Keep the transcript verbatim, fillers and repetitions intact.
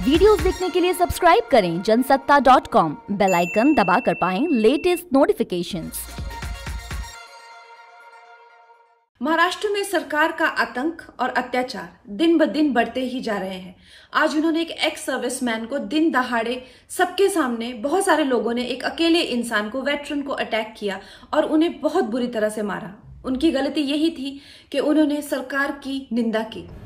Videos देखने के लिए सब्सक्राइब करें Jansatta dot com, bell icon दबाकर पाएं लेटेस्ट नोटिफिकेशंस। महाराष्ट्र में सरकार का आतंक और अत्याचार दिन ब दिन बढ़ते ही जा रहे हैं। आज उन्होंने एक एक्स सर्विसमैन को दिन दहाड़े सबके सामने बहुत सारे लोगों ने एक अकेले इंसान को, वेटरन को अटैक किया और उन्हें बहुत बुरी तरह से मारा। उनकी गलती यही थी कि उन्होंने सरकार की निंदा की।